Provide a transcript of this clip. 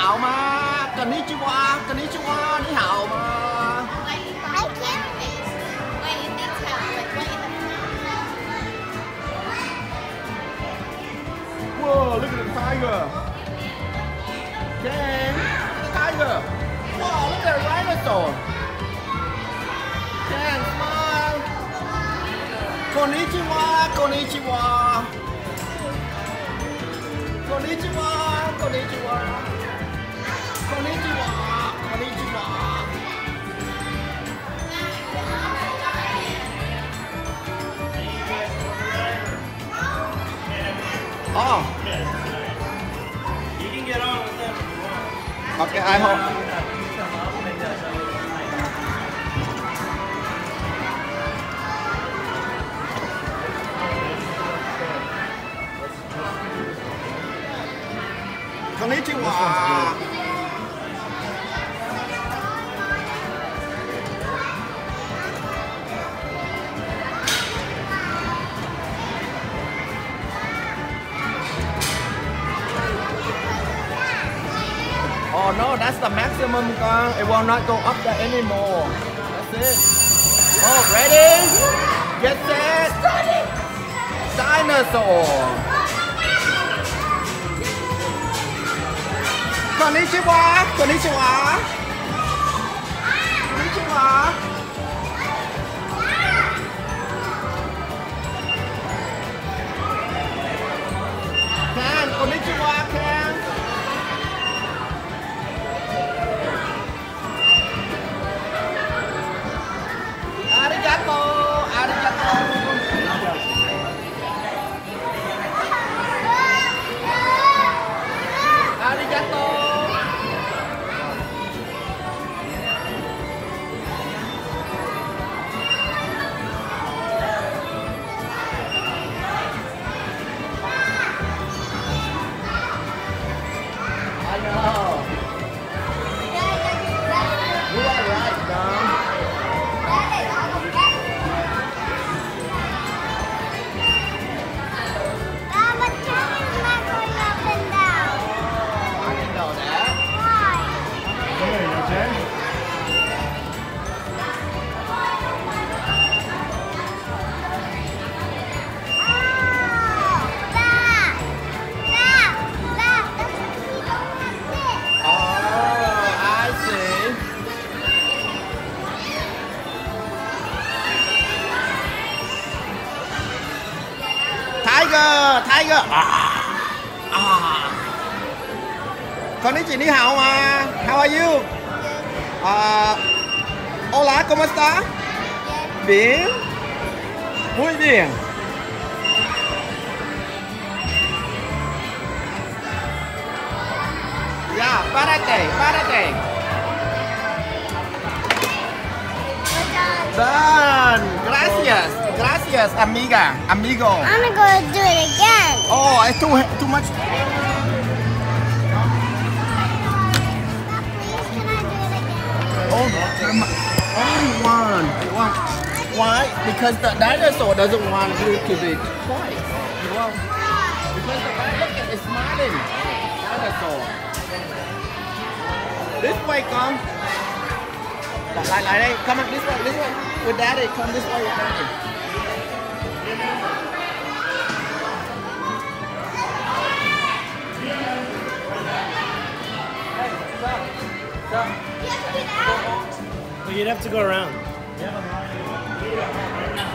hảo mà. Konnichiwa, konnichiwa, ni hảo mà. I can't. Wait, you think so? Like, what in the Whoa, look at the tiger. Dang, tiger. Wow, look at the dinosaur. Dang, smile. Konnichiwa, konnichiwa. Konnichiwa, konnichiwa. Konnichiwa, konnichiwa. Oh. You can get on with them if you want. Okay, I hope. Konnichiwa. Oh no, that's the maximum, it will not go up there anymore. That's it. Oh, ready? Get set. Dinosaur. Konnichiwa. Konnichiwa. Konnichiwa. Can, konnichiwa, can. Arigato, arigato. Arigato. I know. You are right, Dom. Tiger. Konnichiwa, ni hao ma. How are you? Hola, ¿cómo está? Bien. Muy bien. Ya, párate, párate. Done. Gracias. Gracias, amiga. Amigo. I'm gonna go do it again. Oh, it's too much. Stop, please. Can I do it again? Oh, only one. Why? Because the dinosaur doesn't want you to be twice. Well, because the look at it's smiling. Dinosaur. This way, come. Lại đây, come on, this way, with daddy, come this way with daddy. But you'd have to go around.